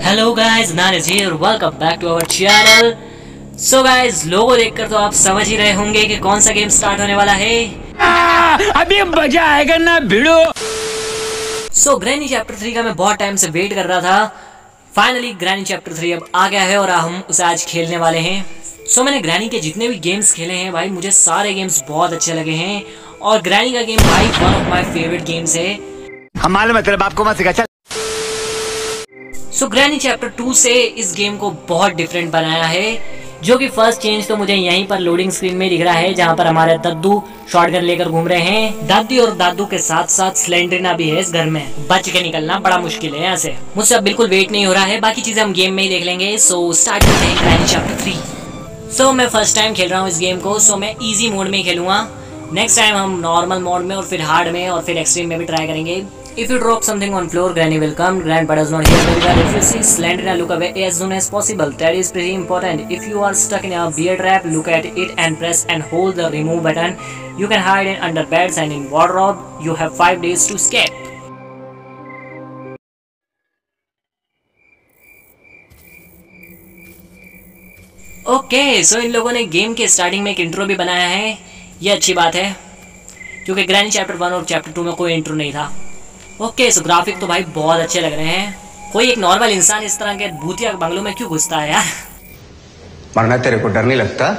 Hello guys, नानिस here, welcome back to our channel. So guys, logo देखकर तो आप समझ ही रहे होंगे कि कौन सा गेम स्टार्ट होने वाला है। अभी मजा आएगा ना भिड़ो। सो ग्रैनी चैप्टर 3 का मैं बहुत टाइम से वेट कर रहा था। फाइनली ग्रैनी चैप्टर 3 अब आ गया है और हम उसे आज खेलने वाले हैं। सो मैंने ग्रैनी के जितने भी गेम्स खेले हैं भाई, मुझे सारे गेम्स बहुत अच्छे लगे हैं और ग्रैनी का गेम भाई one of my favourite games है। हमारे मतलब आपको मत सिखा। सो ग्रैनी चैप्टर 2 से इस गेम को बहुत डिफरेंट बनाया है, जो कि फर्स्ट चेंज तो मुझे यहीं पर लोडिंग स्क्रीन में दिख रहा है, जहां पर हमारे दद्दू शॉटगन लेकर घूम रहे हैं। दादी और दादू के साथ साथ स्लेंडरिना भी है इस घर में। बच के निकलना बड़ा मुश्किल है यहाँ से। मुझसे अब बिल्कुल वेट नहीं हो रहा है, बाकी चीजें हम गेम में ही देख लेंगे। सो स्टार्ट करते हैं ग्रैनी चैप्टर 3। सो मैं फर्स्ट टाइम खेल रहा हूँ इस गेम को, सो मैं इजी मोड में खेलूंगा। नेक्स्ट टाइम हम नॉर्मल मोड में और फिर हार्ड में और फिर एक्सट्रीम में भी ट्राई करेंगे। If you drop something on floor, Granny will come. Grandpa does not hear very well. If you see Slender, look away as soon as possible. That is pretty important. If you are stuck in a bear trap, look at it and press and hold the remove button. You can hide in under beds and in wardrobe. You have 5 days to escape. Okay, so इन लोगों ने game के starting में एक intro भी बनाया है। ये अच्छी बात है, क्योंकि ग्रैनी चैप्टर 1 और चैप्टर 2 में कोई इंट्रो नहीं था। ओके, सो ग्राफिक तो भाई बहुत अच्छे लग रहे हैं। कोई एक नॉर्मल इंसान इस तरह के भूतिया बंगलों में क्यों घुसता है यार? मरना तेरे को डर नहीं लगता?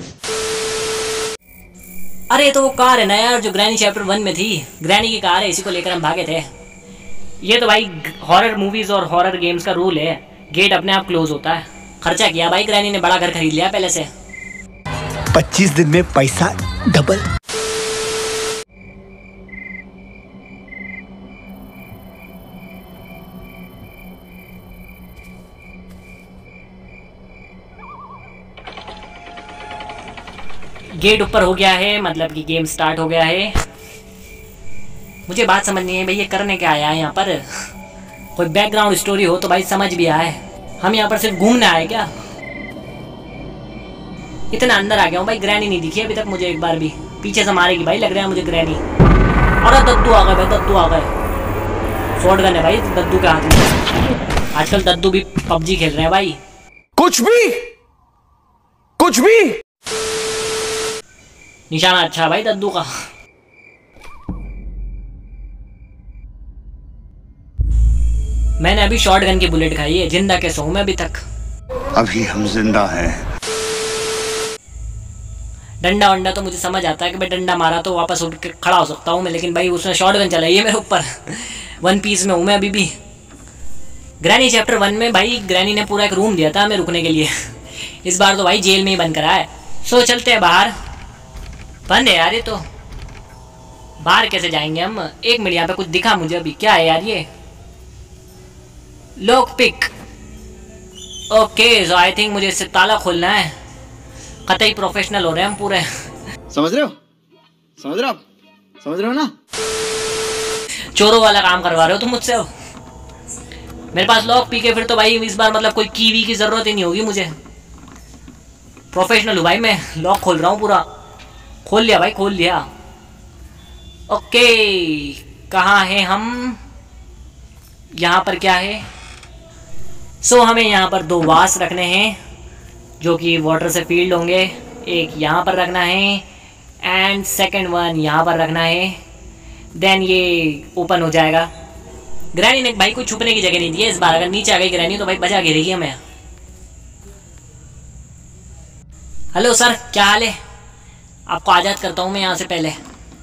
अरे तो वो कार है ना यार, जो ग्रैनी चैप्टर 1 में थी। ग्रैनी की कार है, इसी को लेकर हम भागे थे। ये तो भाई हॉरर मूवीज और हॉरर गेम्स का रूल है, गेट अपने आप क्लोज होता है। खर्चा किया भाई ग्रैनी ने, बड़ा घर खरीद लिया पहले से। 25 दिन में पैसा डबल। गेट ऊपर हो गया है, मतलब कि गेम स्टार्ट हो गया है। मुझे बात समझ नहीं है भाई, ये करने क्या आया है यहाँ पर? कोई बैकग्राउंड स्टोरी हो तो भाई समझ भी आए। हम यहाँ पर सिर्फ घूमने आए क्या? इतना अंदर आ गया हूँ भाई, ग्रैनी नहीं दिखी अभी तक मुझे एक बार भी। पीछे से मारेगी भाई, लग रहा है मुझे ग्रैनी। और दद्दू आ गए भाई, दद्दू आ गए। शॉटगन है भाई दद्दू के हाथ में। आजकल दद्दू भी पबजी खेल रहे हैं भाई। कुछ भी निशाना अच्छा भाई दद्दू का। मैंने अभी शॉटगन की बुलेट खाई है, जिंदा कैसे हूं मैं अभी तक? अभी हम जिंदा हैं। डंडा वंडा तो मुझे समझ आता है कि भाई डंडा मारा तो वापस उठ के खड़ा हो सकता हूँ मैं, लेकिन भाई उसने शॉटगन चलाई है मेरे ऊपर। वन पीस में हूँ मैं अभी भी। ग्रैनी चैप्टर 1 में भाई ग्रैनी ने पूरा एक रूम दिया था हमें रुकने के लिए। इस बार तो भाई जेल में ही बंद करा है। सो चलते हैं बाहर। बंद है यार ये तो, बाहर कैसे जाएंगे हम? एक मिनट, यहाँ पे कुछ दिखा मुझे अभी। क्या है यार ये? Lock pick. Okay, so I think मुझे इससे ताला खोलना है। कतई प्रोफेशनल हो रहे हैं हम पूरे। समझ रहे हो ना? चोरों वाला काम करवा रहे हो तुम मुझसे अब। मेरे पास लॉक पिक है, फिर तो भाई इस बार मतलब कोई कीवी की जरूरत ही नहीं होगी मुझे। प्रोफेशनल हूँ भाई मैं, लॉक खोल रहा हूँ पूरा। खोल लिया भाई, खोल लिया। ओके, कहाँ हैं हम? यहाँ पर क्या है? सो हमें यहाँ पर 2 वास रखने हैं, जो कि वाटर से फील्ड होंगे। एक यहाँ पर रखना है एंड सेकंड वन यहाँ पर रखना है। देन ये ओपन हो जाएगा। ग्रैनी ने भाई कोई छुपने की जगह नहीं दी है इस बार। अगर नीचे आ गई ग्रैनी तो भाई बचा घेरेगी हमें। हेलो सर, क्या हाल है? आपको आज़ाद करता हूँ मैं यहाँ से पहले।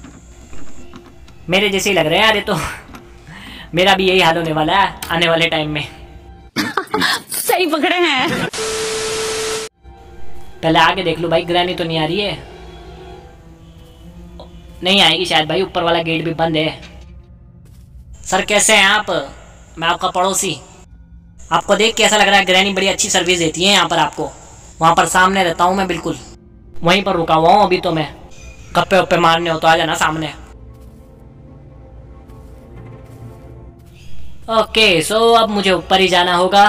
मेरे जैसे ही लग रहे हैं यार ये तो। मेरा भी यही हाल होने वाला है आने वाले टाइम में। सही पकड़े हैं। पहले आगे देख लो भाई, ग्रैनी तो नहीं आ रही है। नहीं आएगी शायद भाई, ऊपर वाला गेट भी बंद है। सर कैसे हैं आप? मैं आपका पड़ोसी। आपको देख के ऐसा लग रहा है ग्रैनी बड़ी अच्छी सर्विस देती है यहाँ पर आपको। वहाँ पर सामने रहता हूँ मैं, बिल्कुल वहीं पर रुका हुआ हूँ अभी। तो मैं गप्पे वप्पे मारने हो तो आ जाना सामने। ओके, सो अब मुझे ऊपर ही जाना होगा।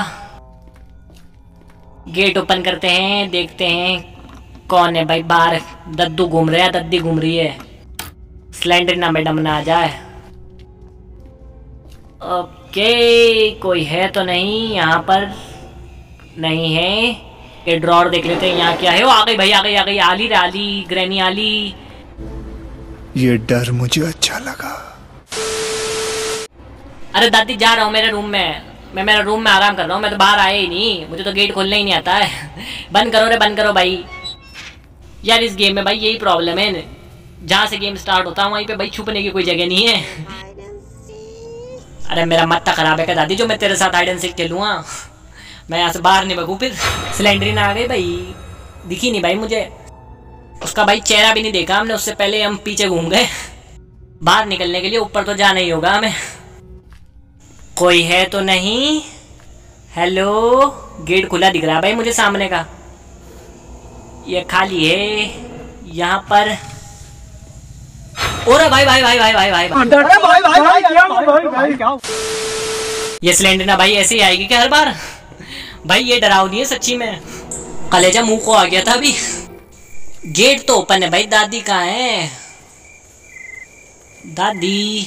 गेट ओपन करते हैं, देखते हैं कौन है भाई बाहर। दद्दू घूम रहा है, दद्दी घूम रही है। स्लेंडर ना मैडम ना आ जाए। ओके, कोई है तो नहीं यहाँ पर? नहीं है। ये ड्रॉर देख लेते हैं यहाँ क्या है। वो आ गई भाई, आ गई आ गई। आली राली ग्रैनी आली। ये डर मुझे अच्छा लगा। अरे दादी जा रहा हूँ मेरे रूम में। मैं मेरे रूम में आराम कर रहा हूँ। मैं तो बाहर आया ही नहीं, मुझे तो गेट खोलने ही नहीं आता है। बंद करो रे, बंद करो भाई। यार इस गेम में भाई यही प्रॉब्लम है, जहाँ से गेम स्टार्ट होता है वहीं पे भाई छुपने की कोई जगह नहीं है। अरे मेरा मत्ता खराब है क्या दादी जो मैं तेरे साथ हाइड एंड सीक खेलूँगा? मैं यहाँ से बाहर नहीं भागूँ फिर। सिलेंडरिन आ गई भाई, दिखी नहीं भाई मुझे। उसका भाई चेहरा भी नहीं देखा हमने, उससे पहले हम पीछे घूम गए। बाहर निकलने के लिए ऊपर तो जाना ही होगा हमें। कोई है तो नहीं? हेलो, गेट खुला दिख रहा है भाई मुझे सामने का। ये खाली है यहाँ पर। ओरे भाई भाई भाई भाई भाई भाई ये सिलेंडर ना भाई ऐसे ही आएगी क्या हर बार? भाई ये डरावनी है सच्ची में, कलेजा मुंह को आ गया था अभी। गेट तो ओपन है भाई, दादी कहाँ है? दादी,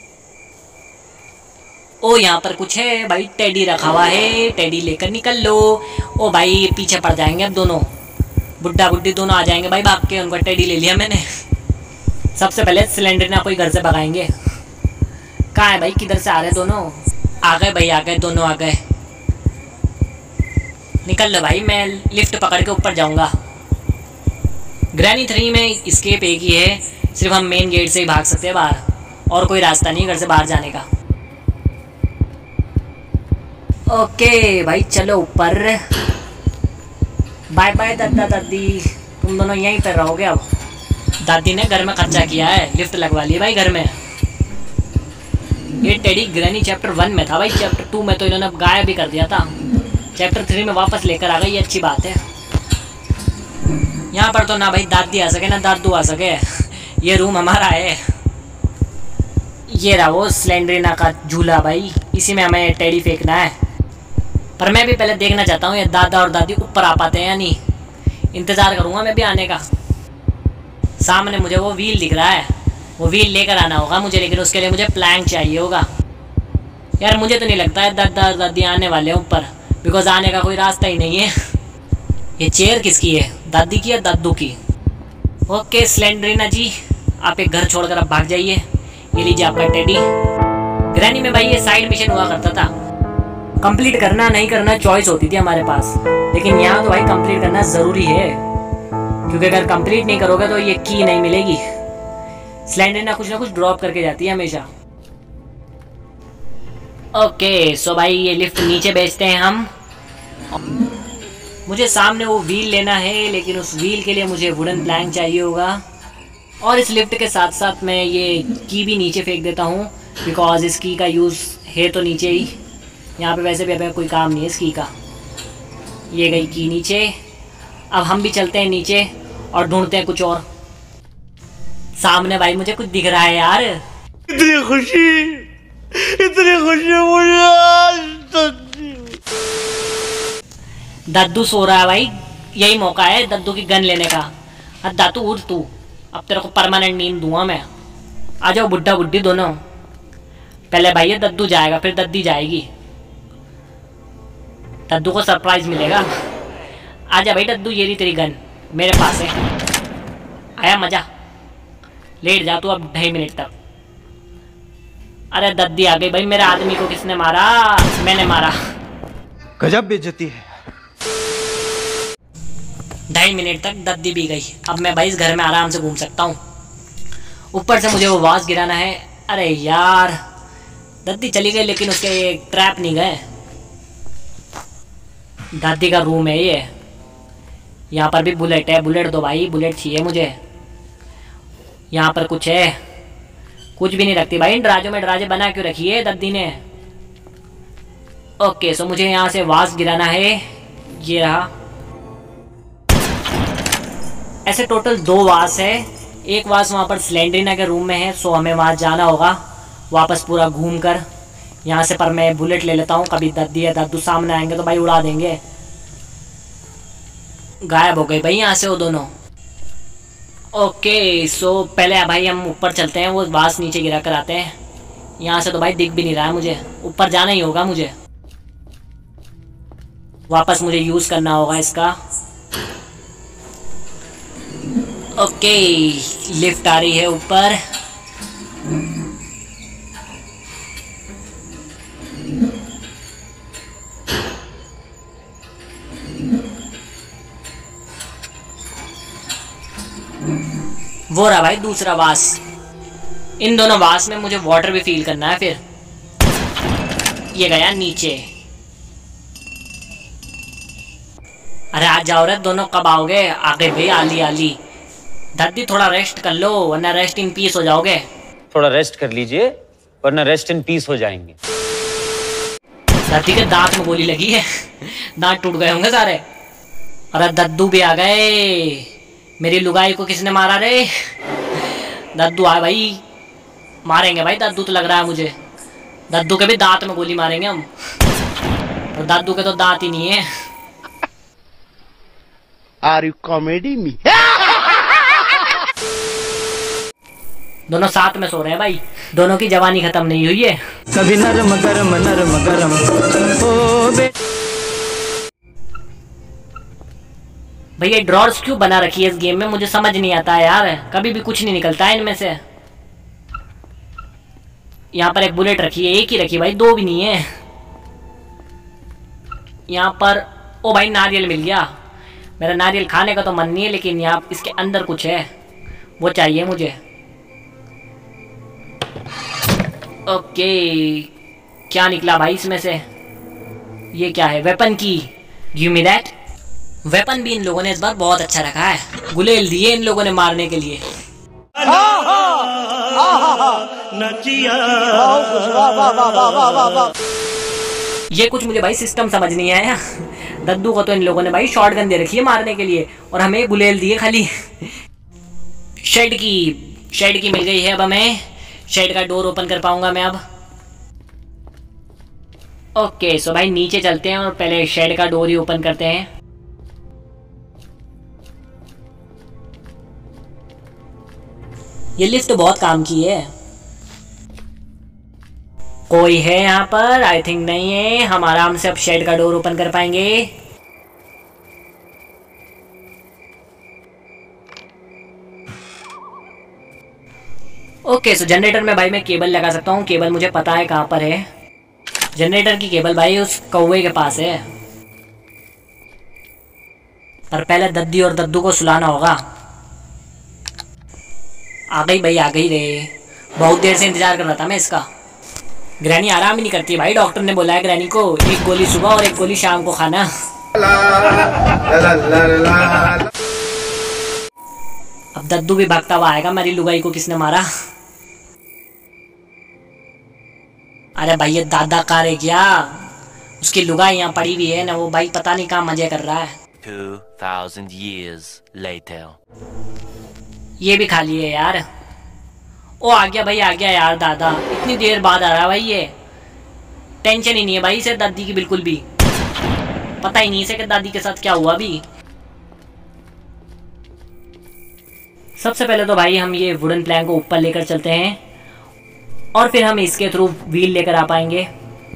ओ यहाँ पर कुछ है भाई, टेडी रखा हुआ है, टेडी लेकर निकल लो। ओ भाई पीछे पड़ जाएंगे अब दोनों, बुड्ढा बुड्ढी दोनों आ जाएंगे भाई भाग के। उनका टेडी ले लिया मैंने। सबसे पहले सिलेंडर ना कोई घर से भगाएंगे। कहाँ है भाई, किधर से आ रहे दोनों? आ गए भाई, आ गए, दोनों आ गए। निकल लो भाई, मैं लिफ्ट पकड़ के ऊपर जाऊंगा। ग्रैनी 3 में एस्केप एक ही है, सिर्फ हम मेन गेट से ही भाग सकते हैं बाहर, और कोई रास्ता नहीं घर से बाहर जाने का। ओके भाई चलो ऊपर। बाय बाय दादा दादी, तुम दोनों यहीं पर रहोगे अब। दादी ने घर में खर्चा किया है, लिफ्ट लगवा ली भाई घर में। ये टेडी ग्रैनी चैप्टर 1 में था भाई, चैप्टर 2 में तो इन्होंने गायब भी कर दिया था। चैप्टर 3 में वापस लेकर आ गई, ये अच्छी बात है। यहाँ पर तो ना भाई दादी आ सके ना दादू आ सके, ये रूम हमारा है। ये रहा वो स्लेंडरिना का झूला भाई, इसी में हमें टेडी फेंकना है। पर मैं भी पहले देखना चाहता हूँ ये दादा और दादी ऊपर आ पाते हैं या नहीं। इंतज़ार करूँगा मैं भी आने का। सामने मुझे वो व्हील दिख रहा है, वो व्हील लेकर आना होगा मुझे, लेकिन उसके लिए मुझे प्लैंक चाहिए होगा। यार मुझे तो नहीं लगता है दादा दादी आने वाले हैं ऊपर, बिकॉज आने का कोई रास्ता ही नहीं है। ये चेयर किसकी है, दादी की या दादू की? ओके स्लेंडरिना जी, आप एक घर छोड़कर अब भाग जाइए। ये लीजिए आपका टेडी। ग्रैनी में भाई ये साइड मिशन हुआ करता था, कंप्लीट करना नहीं करना चॉइस होती थी हमारे पास, लेकिन यहाँ तो भाई कंप्लीट करना ज़रूरी है, क्योंकि अगर कंप्लीट नहीं करोगे तो ये की नहीं मिलेगी। स्लेंडरिना कुछ ना कुछ ड्रॉप करके जाती है हमेशा। ओके सो भाई ये लिफ्ट नीचे भेजते हैं हम। मुझे सामने वो व्हील लेना है, लेकिन उस व्हील के लिए मुझे वुडन प्लैंक चाहिए होगा। और इस लिफ्ट के साथ साथ मैं ये की भी नीचे फेंक देता हूँ, बिकॉज इस की का यूज़ है तो नीचे ही। यहाँ पे वैसे भी अभी कोई काम नहीं है इस की का। ये गई की नीचे। अब हम भी चलते हैं नीचे और ढूंढते हैं कुछ और। सामने भाई मुझे कुछ दिख रहा है यार। इतनी खुशी मुझे आज। दद्दू सो रहा है भाई, यही मौका है दद्दू की गन लेने का। हाँ दादू उठ तू, अब तेरे को परमानेंट नींद दूंगा मैं। आ जाओ बुड्ढा बुड्ढी दोनों। पहले भाई ये दद्दू जाएगा, फिर दद्दी जाएगी। दद्दू को सरप्राइज मिलेगा। आजा भाई दद्दू, ये रही तेरी गन मेरे पास है। आया मजा, लेट जा तू अब 2.5 मिनट तक। अरे दद्दी आ गई भाई। मेरे आदमी को किसने मारा? मैंने मारा। गजब बेइज्जती है। 2.5 मिनट तक दद्दी भी गई। अब मैं भाई इस घर में आराम से घूम सकता हूँ। ऊपर से मुझे वो वाज गिराना है। अरे यार दद्दी चली गई, लेकिन उसके ट्रैप नहीं गए। दादी का रूम है ये। यहाँ पर भी बुलेट है, बुलेट दो भाई, बुलेट चाहिए मुझे। यहाँ पर कुछ है? कुछ भी नहीं रखती भाई। इन दराजों में दराजे बना क्यों रखी है दद्दी ने? ओके सो मुझे यहाँ से वास गिराना है। ये रहा। ऐसे टोटल 2 वास है। एक वास वहाँ पर स्लेंडरिना के रूम में है, सो हमें वहाँ जाना होगा वापस पूरा घूम कर यहाँ से। पर मैं बुलेट ले लेता हूँ, कभी दद्दी या दादू सामने आएंगे तो भाई उड़ा देंगे। गायब हो गई भाई यहाँ से वो दोनों। ओके सो पहले भाई हम ऊपर चलते हैं, वो वास नीचे गिरा कर आते हैं। यहाँ से तो भाई दिख भी नहीं रहा है मुझे, ऊपर जाना ही होगा मुझे, वापस मुझे यूज करना होगा इसका। ओके, लिफ्ट आ रही है ऊपर। वो रहा भाई दूसरा वास। इन दोनों वास में मुझे वाटर भी फील करना है। फिर ये गया नीचे। अरे आ जाओ रे, दोनों कब आओगे? आगे भाई, आली आली। दादी थोड़ा रेस्ट कर लो वरना रेस्ट इन पीस हो जाओगे। थोड़ा रेस्ट कर लीजिए वरना रेस्ट इन पीस हो जाएंगे। दादी के दांत में गोली लगी है, दांत टूट गए होंगे सारे। अरे दद्दू भी आ गए। मेरी लुगाई को किसने मारा रे? दद्दू आ भाई, मारेंगे भाई दद्दू तो लग रहा है मुझे। दद्दू के भी दांत में गोली मारेंगे हम, और दद्दू के तो दांत ही नहीं है। Are you comedy me? दोनों साथ में सो रहे हैं भाई, दोनों की जवानी खत्म नहीं हुई है। कभी नरम गरम ओ बे। भैया ड्रॉर्स क्यों बना रखी है इस गेम में, मुझे समझ नहीं आता है यार। कभी भी कुछ नहीं निकलता है इनमें से। यहाँ पर एक बुलेट रखी है, एक ही रखी भाई, दो भी नहीं है। यहाँ पर ओ भाई नारियल मिल गया। मेरा नारियल खाने का तो मन नहीं है, लेकिन यहाँ इसके अंदर कुछ है, वो चाहिए मुझे। ओके, क्या निकला भाई इसमें से? ये क्या है? वेपन की। Give me that. वेपन भी इन लोगों ने इस बार बहुत अच्छा रखा है। गुलेल दिए इन लोगों ने मारने के लिए। ये कुछ मुझे भाई सिस्टम समझ नहीं आया। दद्दू को तो इन लोगों ने भाई शॉटगन दे रखी है मारने के लिए, और हमें गुलेल दिए खाली। शेड की मिल गई है। अब हमें शेड का डोर ओपन कर पाऊंगा मैं अब। ओके, सो भाई नीचे चलते हैं और पहले शेड का डोर ही ओपन करते हैं। ये लिफ्ट तो बहुत काम की है। कोई है यहाँ पर? आई थिंक नहीं है। हम आराम से अब शेड का डोर ओपन कर पाएंगे। ओके, सो जनरेटर में भाई मैं केबल लगा सकता हूँ। केबल मुझे पता है कहाँ पर है। जनरेटर की केबल भाई उस कौवे के पास है, पर पहले दद्दी और दद्दू को सुलाना होगा। आ गई भाई, आ गई रे। बहुत देर से इंतजार कर रहा था मैं इसका। ग्रैनी आराम ही नहीं करती भाई। डॉक्टर ने बोला है ग्रैनी को 1 गोली सुबह और 1 गोली शाम को खाना। अब दद्दू भी भागता हुआ आएगा। मेरी लुगाई को किसने मारा? अरे भाई ये दादा कहाँ रह गया? उसकी लुगाई यहाँ पड़ी हुई है ना, वो भाई पता नहीं कहाँ मजे कर रहा है। 2000 years later. ये भी खाली है यार। ओ आ गया भाई, आ गया यार दादा। इतनी देर बाद आ रहा है भाई ये। टेंशन ही नहीं है भाई इसे दादी की बिल्कुल भी। पता ही नहीं इसे कि दादी के साथ क्या हुआ अभी। सबसे पहले तो भाई हम ये वुडन प्लैंक को ऊपर लेकर चलते हैं, और फिर हम इसके थ्रू व्हील लेकर आ पाएंगे।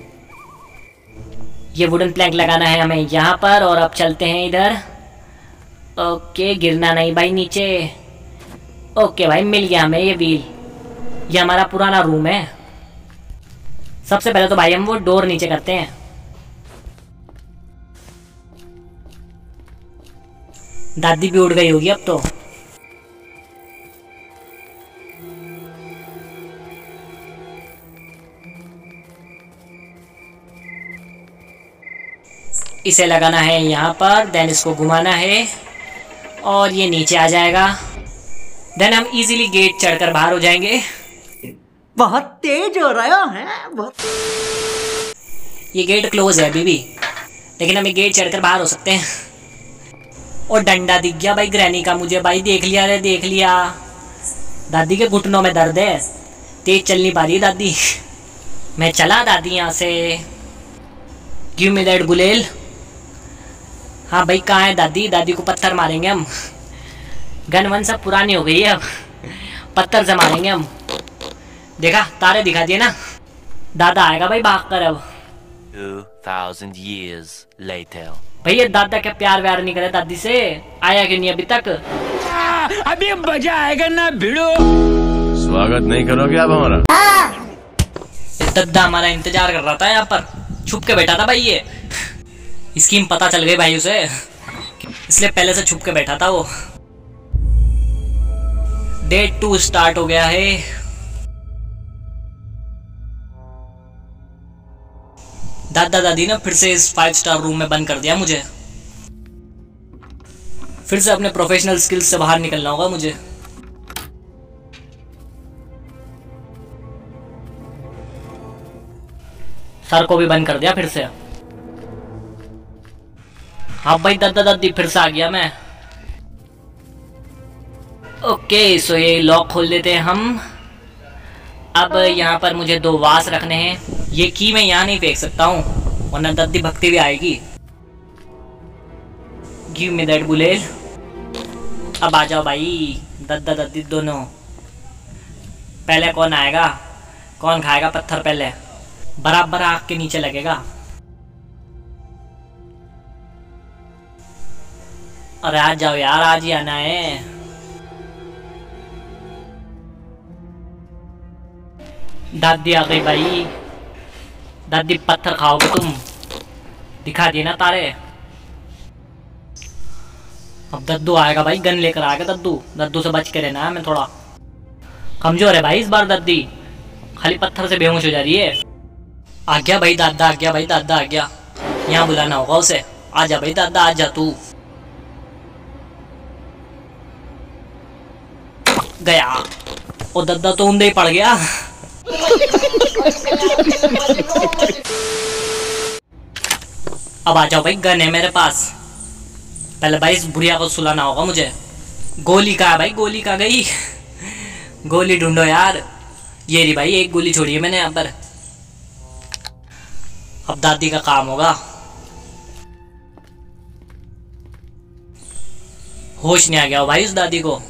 ये वुडन प्लैंक लगाना है हमें यहाँ पर, और अब चलते हैं इधर। ओके, गिरना नहीं भाई नीचे। ओके भाई, मिल गया हमें ये व्हील। ये हमारा पुराना रूम है। सबसे पहले तो भाई हम वो डोर नीचे करते हैं। दादी भी उड़ गई होगी अब तो। इसे लगाना है यहाँ पर, देन इसको घुमाना है और ये नीचे आ जाएगा। देन हम इजीली गेट चढ़कर बाहर हो जाएंगे। बहुत तेज हो रहा है बहुत। ये गेट क्लोज है अभी भी, लेकिन हम ये गेट चढ़कर बाहर हो सकते हैं। और डंडा दिख गया भाई ग्रैनी का मुझे। भाई देख लिया रे, देख लिया। दादी के घुटनों में दर्द है, तेज चल नहीं पा रही दादी। मैं चला दादी यहाँ से। गिव मी दैट गुलेल। हाँ भाई कहाँ है दादी? दादी को पत्थर मारेंगे हम। गन वन सब पुरानी हो गई है, अब पत्थर से मारेंगे हम। देखा, तारे दिखा दिए ना। दादा आएगा भाई भाग कर अब। 2000 years later. भैया दादा क्या प्यार व्यार नहीं करे दादी से? आया क्यों नहीं अभी तक? अभी मजा आएगा ना भिड़ो। स्वागत नहीं करोगे आप हमारा? दादा हमारा इंतजार कर रहा था यहाँ पर, छुप के बैठा था भाई। ये स्कीम पता चल गई भाई उसे, इसलिए पहले से छुप के बैठा था वो। डे 2 स्टार्ट हो गया है। दादा दादी ने फिर से इस 5 स्टार रूम में बंद कर दिया मुझे। फिर से अपने प्रोफेशनल स्किल्स से बाहर निकलना होगा मुझे। सर को भी बंद कर दिया फिर से। हाँ भाई दादा दादी फिर से आ गया मैं। ओके सो ये लॉक खोल देते हैं हम। अब यहाँ पर मुझे 2 वास रखने हैं। ये की मैं यहाँ नहीं फेंक सकता हूँ वरना दादी भक्ति भी आएगी। Give me that bullet. अब आ जाओ भाई दादा दादी दोनों। पहले कौन आएगा, कौन खाएगा पत्थर पहले? बराबर आग के नीचे लगेगा। अरे आ जाओ यार, आज ही आना है। दादी आ गई भाई। दादी पत्थर खाओगे तुम? दिखा दिए ना तारे। अब दद्दू आएगा भाई, गन लेकर आएगा दद्दू। दद्दू से बच के रहना है। मैं थोड़ा कमजोर है भाई इस बार दादी, खाली पत्थर से बेहोश हो जा रही है। आ गया भाई दादा, आ गया भाई दादा, आ गया। यहाँ बुलाना होगा उसे। आ जा भाई दादा, आ जा तू। गया। ओ दादा तो ऊंधे ही पड़ गया। अब आ जाओ भाई, गन है मेरे पास। पहले भाई इस बुढ़िया को सुलाना होगा मुझे। गोली कहाँ है भाई, गोली कहाँ गई? गोली ढूंढो यार। ये रही भाई, एक गोली छोड़ी है मैंने यहाँ पर। अब दादी का काम होगा। होश नहीं आ गया हो भाई उस दादी को।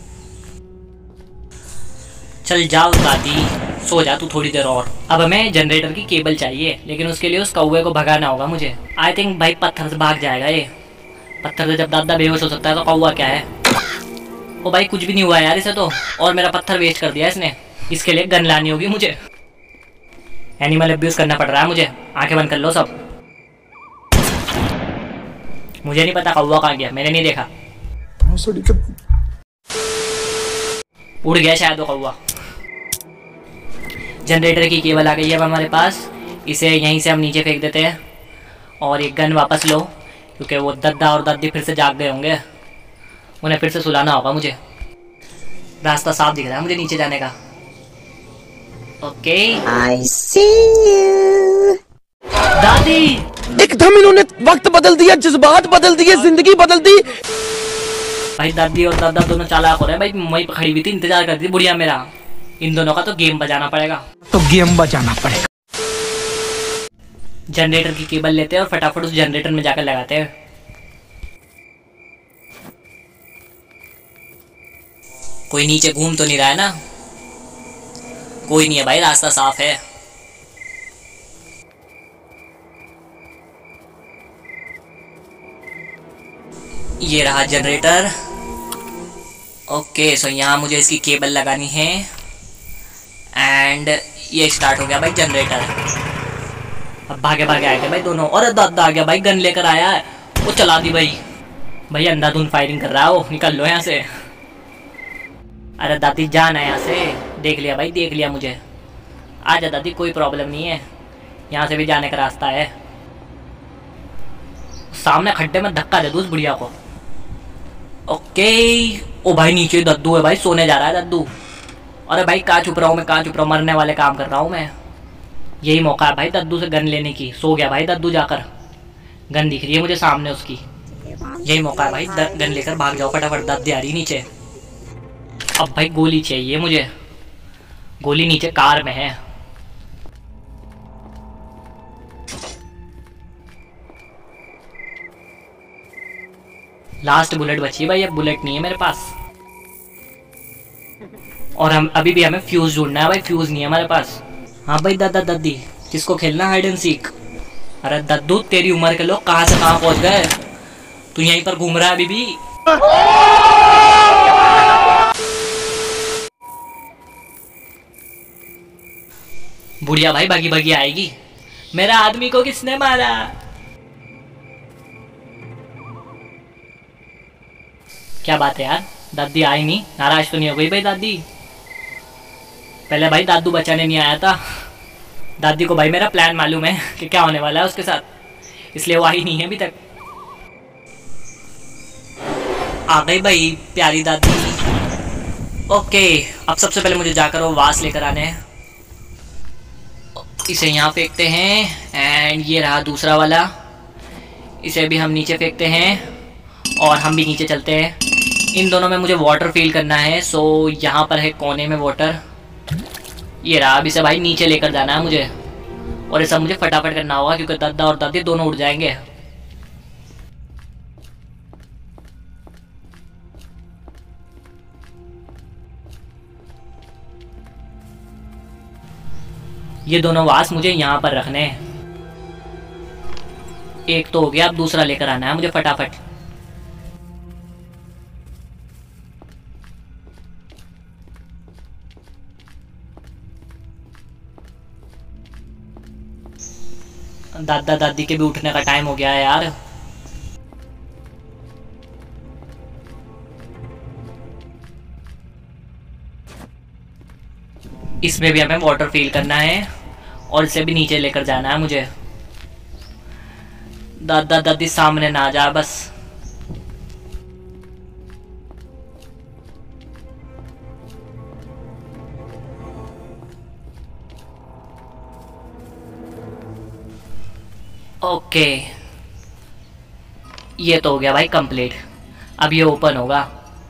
चल जाओ दादी, सो जा तू थोड़ी देर और। अब हमें जनरेटर की केबल चाहिए, लेकिन उसके लिए उस कौवे को भगाना होगा मुझे। आई थिंक भाई पत्थर से भाग जाएगा ये। पत्थर से जब दादा बेहोश हो सकता है तो कौवा क्या है? ओ भाई कुछ भी नहीं हुआ यार इसे तो, और मेरा पत्थर वेस्ट कर दिया इसने। इसके लिए गन लानी होगी मुझे। एनिमल अब्यूज करना पड़ रहा है मुझे। आंखें बंद कर लो सब। मुझे नहीं पता कौवा कहाँ गया, मैंने नहीं देखा। उड़ गया शायद वो कौवा। जनरेटर की केबल आ गई है अब हमारे पास। इसे यहीं से हम नीचे फेंक देते हैं और ये गन वापस लो, क्योंकि वो दादा और दादी फिर से जाग गए होंगे। उन्हें फिर से सुलाना होगा मुझे। रास्ता साफ दिख रहा है मुझे नीचे जाने का। Okay I see you. दादी। एकदम इन्होंने वक्त बदल दिया, जज्बात बदल दिए, जिंदगी बदल दी। भाई दादी और दादा दोनों चालाक हो रहे हैं भाई। वहीं पर खड़ी हुई थी, इंतजार करती थी बुढ़िया मेरा। इन दोनों का तो गेम बजाना पड़ेगा। तो गेम बजाना पड़ेगा। जनरेटर की केबल लेते हैं और फटाफट उस जनरेटर में जाकर लगाते हैं। कोई नीचे घूम तो नहीं रहा है ना? कोई नहीं है भाई, रास्ता साफ है। ये रहा जनरेटर। ओके सो यहाँ मुझे इसकी केबल लगानी है एंड ये स्टार्ट हो गया भाई जनरेटर। अब भागे भागे आए थे भाई दोनों। और दादा आ गया भाई, गन लेकर आया है। वो चला दी भाई। भाई अंधाधुंध फायरिंग कर रहा है वो। निकल लो यहाँ से। अरे दादी जान है यहाँ से। देख लिया भाई, देख लिया मुझे। आजा दादी, कोई प्रॉब्लम नहीं है, यहाँ से भी जाने का रास्ता है। सामने खड्डे में धक्का दे दो उस बुढ़िया को। ओके। ओ भाई नीचे दद्दू है भाई, सोने जा रहा है दद्दू। अरे भाई कहाँ छुप रहा हूँ मैं, कहाँ छुप रहा हूँ? मरने वाले काम कर रहा हूँ मैं। यही मौका है भाई दद्दू से गन लेने की। सो गया भाई दद्दू जाकर। गन दिख रही है मुझे सामने उसकी। यही मौका है भाई, गन लेकर भाग जाओ फटाफट। दादी आ रही नीचे। अब भाई गोली चाहिए मुझे। गोली नीचे कार में है। लास्ट बुलेट बची है भाई, अब बुलेट नहीं है मेरे पास। और हम अभी भी हमें फ्यूज ढूंढना है भाई, फ्यूज नहीं है हमारे पास। हाँ भाई दादा दादी, किसको खेलना हाइड एंड सीक? अरे दद्दू, तेरी उम्र के लोग कहाँ से कहाँ पहुँच गए, तू यहीं पर घूम रहा है अभी भी। बुढ़िया भाई भागी भागी आएगी। मेरा आदमी को किसने मारा? क्या बात है यार, दादी आई नहीं, नाराज तो नहीं हो गई भाई दादी? पहले भाई दादू बचाने नहीं आया था, दादी को भाई मेरा प्लान मालूम है कि क्या होने वाला है उसके साथ, इसलिए वो आई नहीं है अभी तक। आ गई भाई प्यारी दादी। ओके, अब सबसे पहले मुझे जाकर वो वास लेकर आने हैं। इसे यहाँ फेंकते हैं एंड ये रहा दूसरा वाला, इसे भी हम नीचे फेंकते हैं और हम भी नीचे चलते हैं। इन दोनों में मुझे वाटर फिल करना है, सो यहाँ पर है कोने में वाटर, ये रहा। अब इसे भाई नीचे लेकर जाना है मुझे, और ये सब मुझे फटाफट करना होगा क्योंकि दादा और दादी दोनों उड़ जाएंगे। ये दोनों वास मुझे यहाँ पर रखने हैं। एक तो हो गया, अब दूसरा लेकर आना है मुझे फटाफट। दादा दादी के भी उठने का टाइम हो गया है यार। इसमें भी हमें वाटर फिल करना है और इसे भी नीचे लेकर जाना है मुझे। दादा दादी सामने ना आ जा बस। ओके, ये तो हो गया भाई कंप्लीट। अब ये ओपन होगा।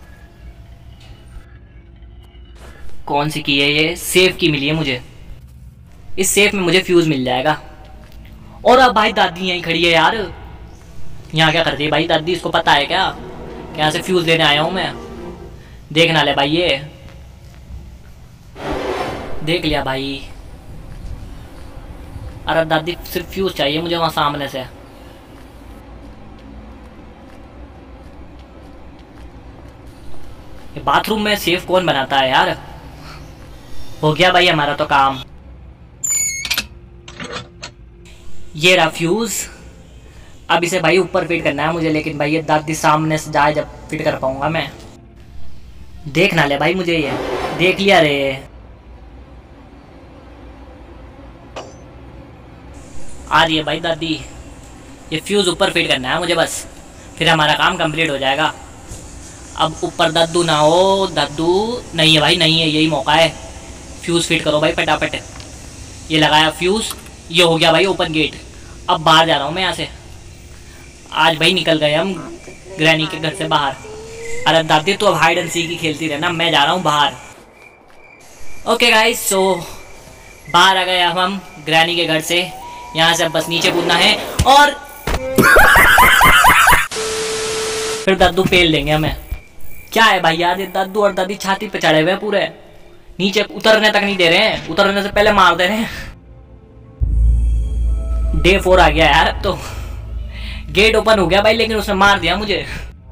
कौन सी की है ये? सेफ की मिली है मुझे। इस सेफ में मुझे फ्यूज मिल जाएगा। और अब भाई दादी यहीं खड़ी है यार। यहाँ क्या कर रही है भाई दादी? इसको पता है क्या कि यहाँ से फ्यूज लेने आया हूँ मैं? देखना ले भाई, ये देख लिया भाई। अरे दादी, सिर्फ फ्यूज चाहिए मुझे वहां सामने से। ये बाथरूम में सेफ कौन बनाता है यार? हो गया भाई हमारा तो काम। ये रहा फ्यूज। अब इसे भाई ऊपर फिट करना है मुझे, लेकिन भाई ये दादी सामने से जाए जब फिट कर पाऊंगा मैं। देखना ले भाई मुझे, ये देख लिया रे। आ रही है भाई दादी। ये फ्यूज ऊपर फिट करना है मुझे बस, फिर हमारा काम कंप्लीट हो जाएगा। अब ऊपर दादू ना हो। दादू नहीं है भाई, नहीं है, यही मौका है। फ्यूज फिट करो भाई फटाफट। ये लगाया फ्यूज, ये हो गया भाई ओपन गेट। अब बाहर जा रहा हूँ मैं यहाँ से। आज भाई निकल गए हम ग्रैनी के घर से बाहर। अरे दादी, तो अब हाइड एंड सीक ही खेलती रहना, मैं जा रहा हूँ बाहर। ओके गाइस, सो बाहर आ गए अब हम ग्रैनी के घर से। यहाँ से बस नीचे कूदना है और फिर दादू पेल देंगे हमें। क्या है भाई यार, ये दादू और दादी छाती पे चढ़े हुए पूरे, नीचे उतरने तक नहीं दे रहे हैं, उतरने से पहले मार दे रहे हैं। डे 4 आ गया यार। अब तो गेट ओपन हो गया भाई, लेकिन उसने मार दिया मुझे।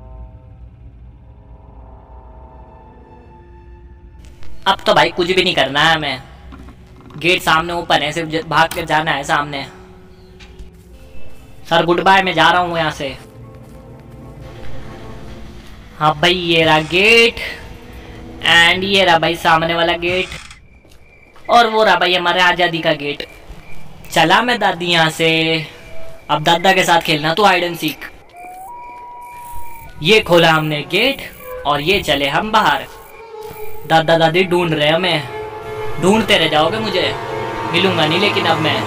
अब तो भाई कुछ भी नहीं करना है हमें। गेट सामने ओपन है, सिर्फ भाग कर जाना है सामने। सर गुड बाय, मैं जा रहा हूँ यहाँ से। हाँ भाई, ये रहा गेट एंड ये रहा भाई सामने वाला गेट, और वो रहा भाई हमारे आज़ादी का गेट। चला मैं दादी यहाँ से। अब दादा के साथ खेलना तो हाइड एंड सीक। ये खोला हमने गेट और ये चले हम बाहर। दादा दादी ढूंढ रहे हैं हमें। ढूंढते रह जाओगे मुझे, मिलूंगा नहीं लेकिन अब मैं।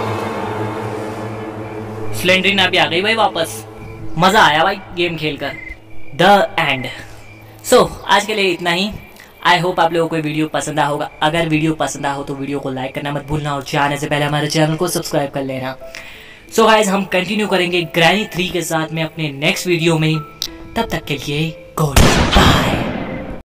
स्लेंडरीना भी आ गई भाई वापस। मजा आया भाई गेम खेलकर। The end. सो आज के लिए इतना ही। आई होप आप लोगों को वीडियो पसंद आया होगा। अगर वीडियो पसंद आया हो तो वीडियो को लाइक करना मत भूलना और जाने से पहले हमारे चैनल को सब्सक्राइब कर लेना। सो गाइस, हम कंटिन्यू करेंगे ग्रैनी 3 के साथ में अपने नेक्स्ट वीडियो में। तब तक के लिए गुड बाय।